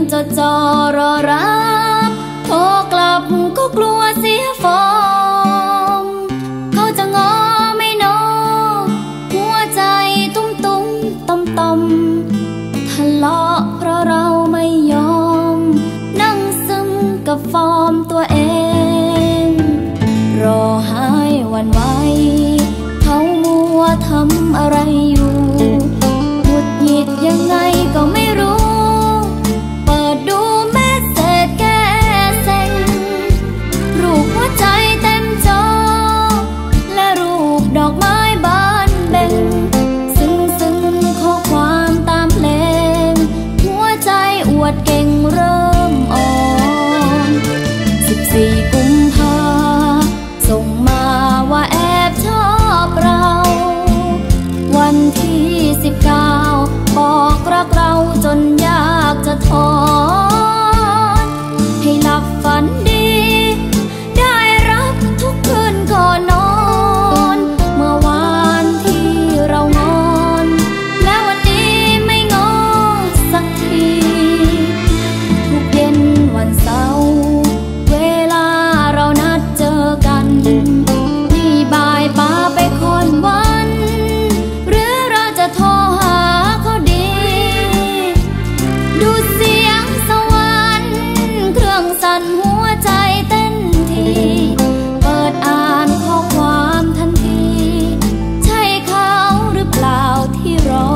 จดจ่อรอรับโทรกลับก็กลัวเสียฟอร์มเขาจะงอไม่นอหัวใจตุ้มตุ้มต่อมต่อมทะเลาะเพราะเราไม่ยอมนั่งซึมกับฟอร์มตัวเองรอหายวันไหวเขามัวทำอะไรอยู่หงุดหงิดยังไงก็ไม่รู้เปิดดูเมสเสจแก้เซ็งรูปหัวใจเต็มจอและรูปดอกไม้บานเบ่งซึ้งข้อความตามเพลงหัวใจอวดเก่งเริ่มอ่อน14 กุมภาส่งมาว่าแอบชอบเราวันที่19บอกรักเราจนอยากจะถอนให้หลับฝันดีได้รับทุกคืนก่อนนอนเมื่อวานที่เรางอนและวันนี้ไม่งอสักทีทุกเย็นวันเสาร์เวลาเรานัดเจอกันนี่บ่ายป่าไปคอนวันหรือเราจะโทรหาเขาดีดูเสียงสวรรค์เครื่องสั่นหัวใจเต้นทีเปิดอ่านข้อความทันทีใช่เขาหรือเปล่าที่รอ